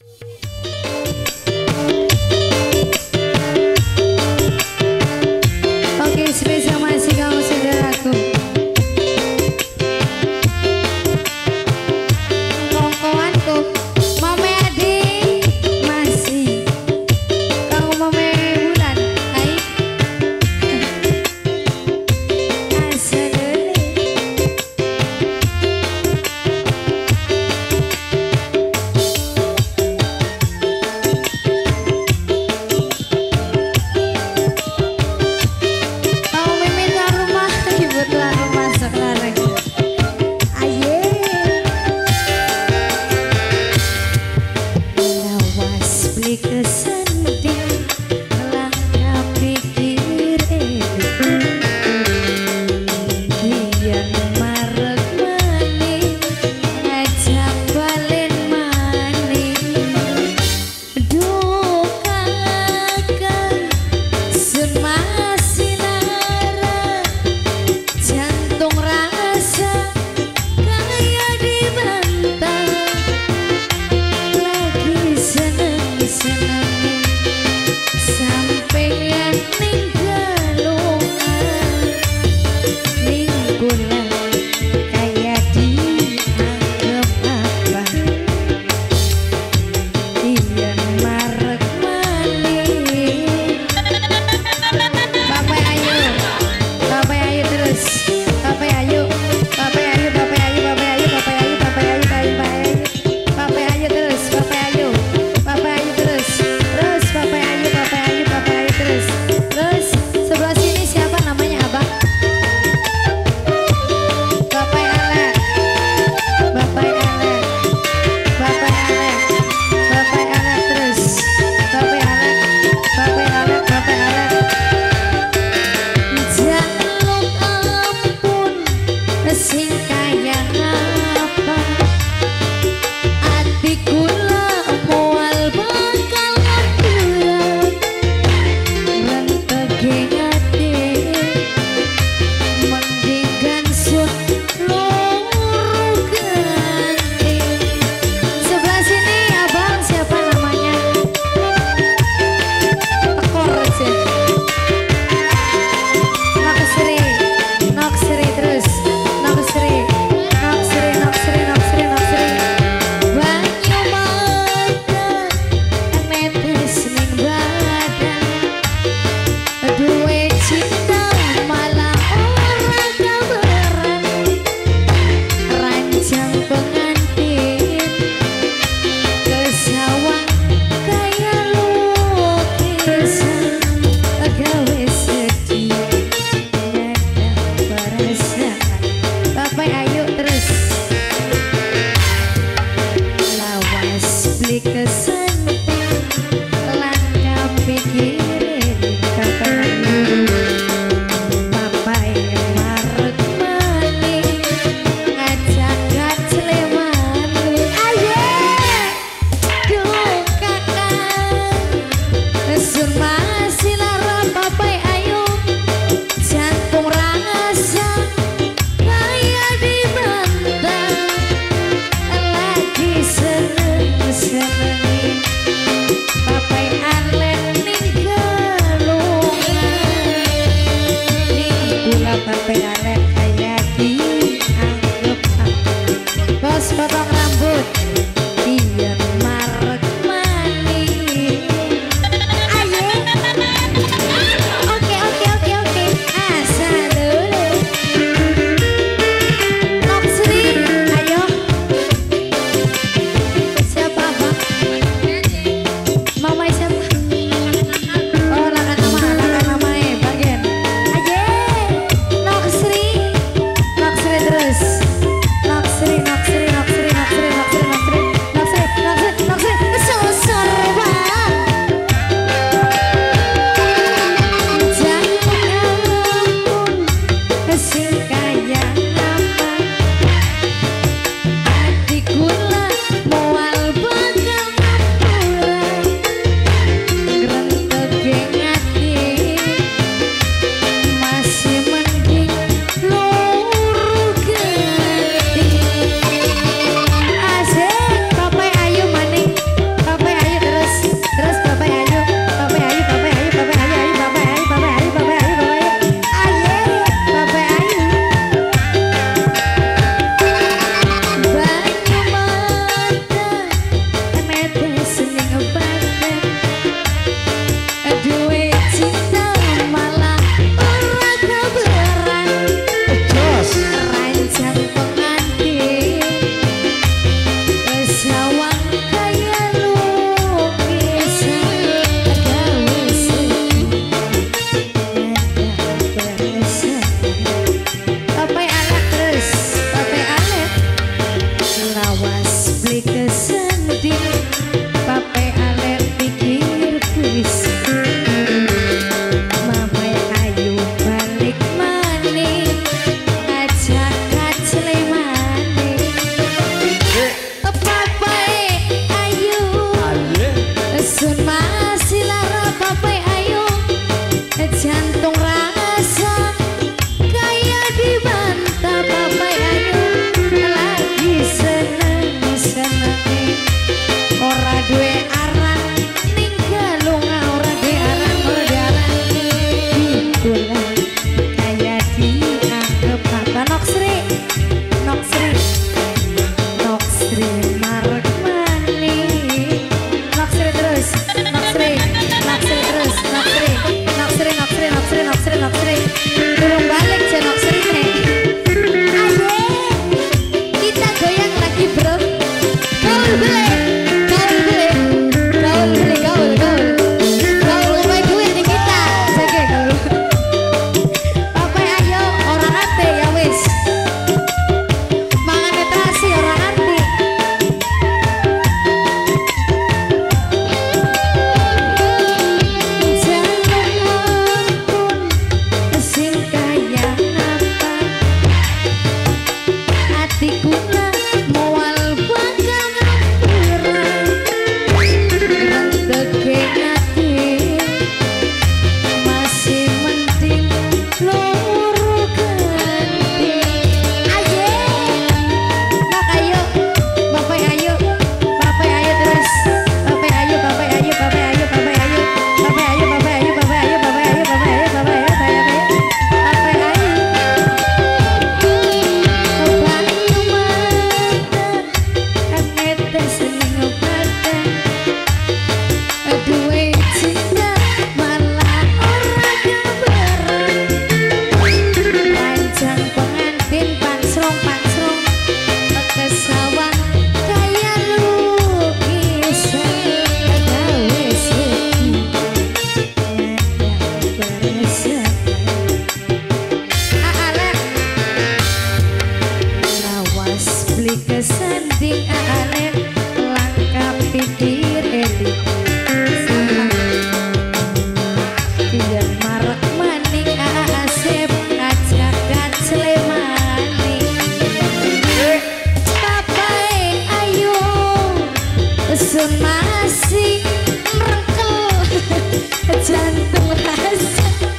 Oke, spesial masih kamu saudaraku. Kongkoanku, Mame Adi masih. Kamu Mame Bulan, hai. Asalele. Kamu meminta rumah, dibuatlah rumah sekarang. Aye. Lawas beli kesendiri, langkah pikir Dian marek maning, ngajak balen maning. Duh kakak, sun masih lara, jantung rasa kayak dibantah. Lagi seneng-seneng sampeyan ning galungan, minggulan kayak dianggap apa. Dian marek maning. Bapak ayo terus. Bapak ayo terus. Bapak ayo terus. Terus Bapak ayo terus. Terus sebelah sini siapa namanya Abang? Bapak Alek. Terus. Bapak Alek. Jaluk ampun sing kaya apa. Ati kula mual bakal ambulan, rentege ati mendingan sun loro ganti. Sebelah sini Abang siapa namanya? Tekor aja. Noksri terus. Noksri. Banyu makan netes ning badan, duwe cinta malah ora kabaran. Ranjang pengantin kesawang kaya lukisan, gawe sedih nyadang perasaan. Bapak ayo terus. Lawas beli kesenting, langkah pikirin kapan. Bapak marek maning, ngajak sleman. Aye. Duh kakak, sun masih lara. Bapak ayo, jantung rasa kayak dibantah. Lagi seneng-seneng masih merengkel jantung rasa